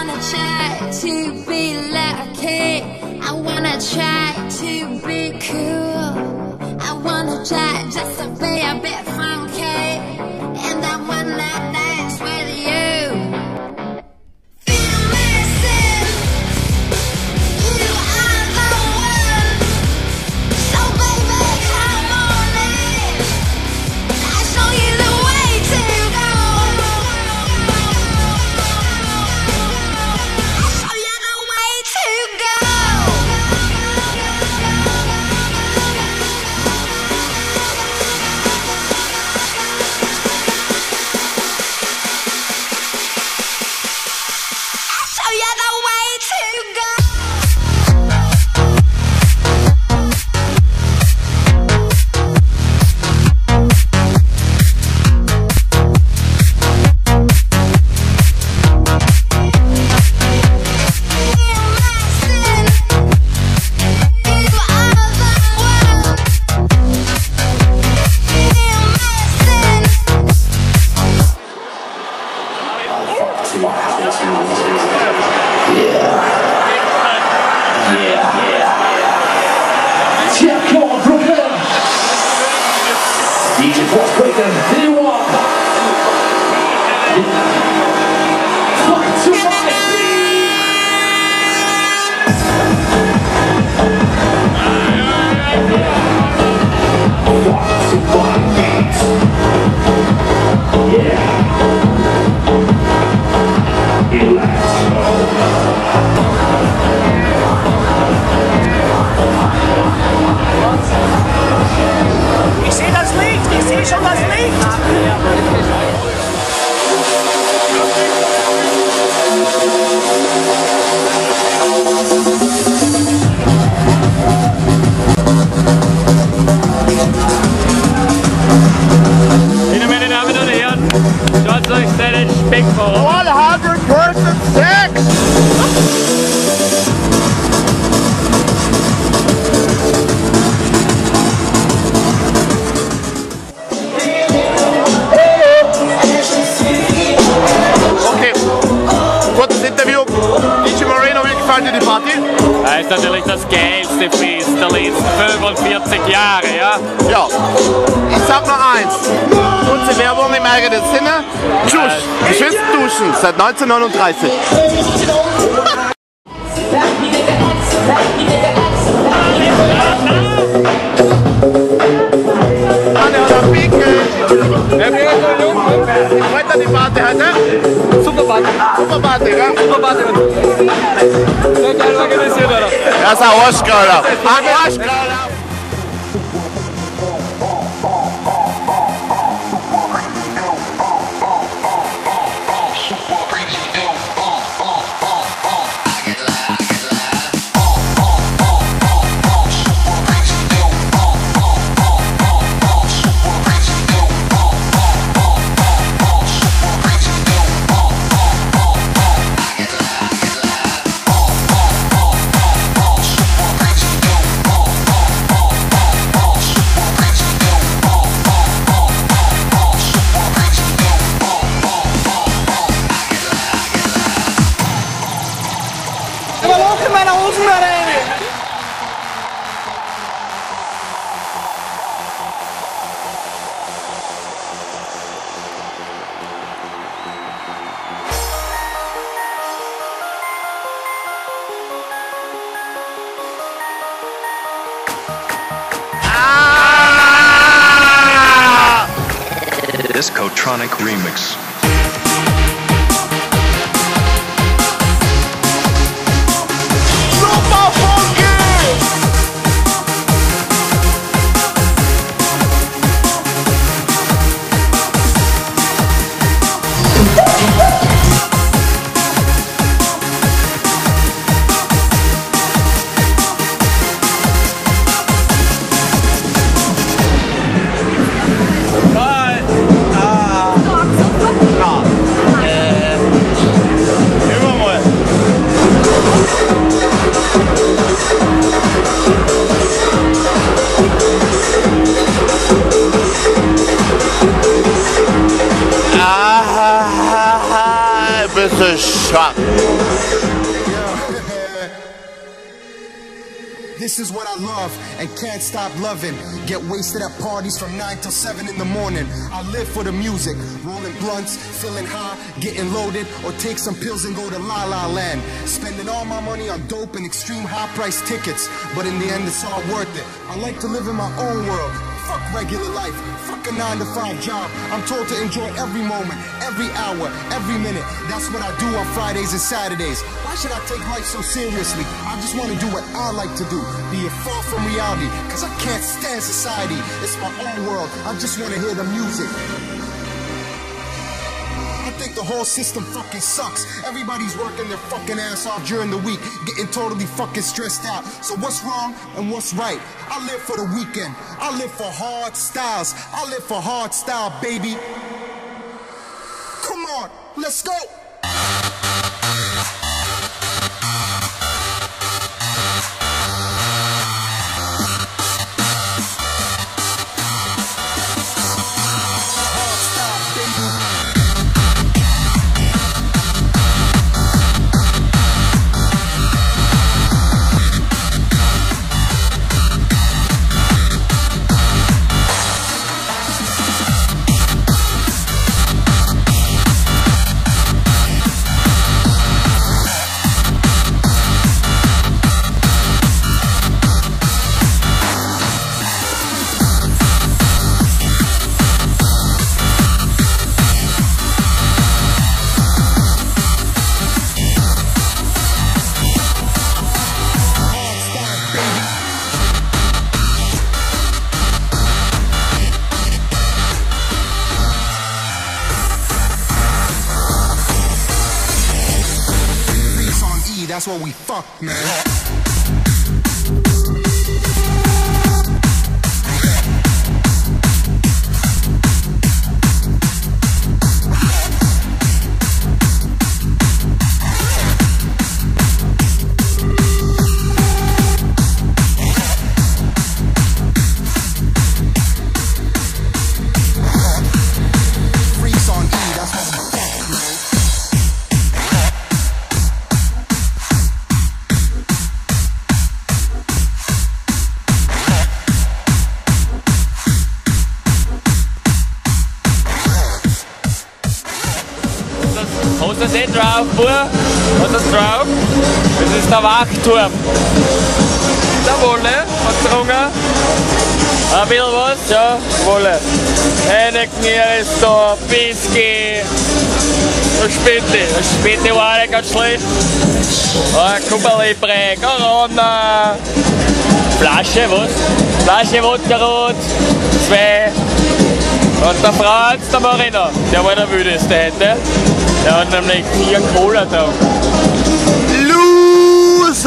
wanna try to be lucky. I wanna try to be cool. I wanna try just to be a bit funky. And I wanna dance with you. Feel missing. You are the one. So baby, come on in. I'll show you the way to go. I'll show you the way to go. I'll show you the way to go. DJ Force Quicken, here you are. Fuck to my beat. Fuck to my beat. Yeah. Let's go. Ich sehe das Licht, ich sehe schon das Licht. Meine Damen und Herren, schaut euch seinen Speck vor. 100% Okay, kurzes Interview. DJ Moreno, wie gefällt dir die Party? Das ist natürlich das geilste Fest der letzten 45 Jahre, ja? Ja, ich sag nur eins. Kurze Werbung im eigenen Sinne. Dusch, geschützt duschen, seit 1939. Wie freut dir die Party heute? Super Party. Super Party, gell? Super Party. Sehr geil organisiert, oder? Er ist ein Arschgeiler. Ein Arschgeiler. Aber Loch in meiner Hosen rein. Discotronic Remix. Super funky! Bye. bist du schwach. This is what I love and can't stop loving. Get wasted at parties from 9 till 7 in the morning. I live for the music, rolling blunts, feeling high, getting loaded, or take some pills and go to La La Land. Spending all my money on dope and extreme high price tickets, but in the end it's all worth it. I like to live in my own world. Fuck regular life, fuck a 9 to 5 job. I'm told to enjoy every moment, every hour, every minute. That's what I do on Fridays and Saturdays. Why should I take life so seriously? I just want to do what I like to do, be it far from reality, cause I can't stand society. It's my own world, I just want to hear the music. I think the whole system fucking sucks. Everybody's working their fucking ass off during the week, getting totally fucking stressed out. So what's wrong and what's right? I live for the weekend. I live for hard styles. I live for hard style, baby. Come on, let's go. That's what we fuck, man. Hast du das nicht drauf, Bub? Hast du das drauf? Das ist der Wachturm. Der Wolle hat getrunken. Ein bisschen was, ja, Wolle. Eine Knie ist da, Whisky. Ein Späti war nicht ganz schlecht. Ein Cuba Libre, Corona. Flasche, was? Flasche Wodka Rot, 2. Und der Franz, der Marino, der war der wildeste heute. Der hat nämlich 4 Cola da. Loser!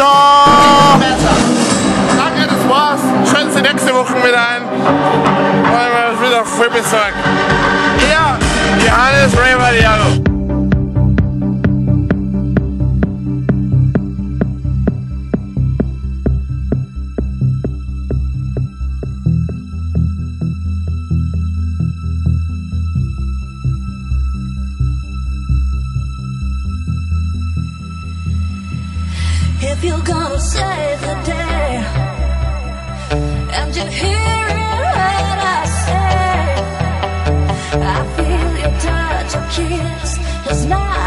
Danke, das war's. Schalten Sie nächste Woche wieder ein. Wollen wir uns wieder voll besorgen. Ja, Johannes Ray. If you're gonna save the day and you're hearing what I say, I feel your touch, your kiss, it's not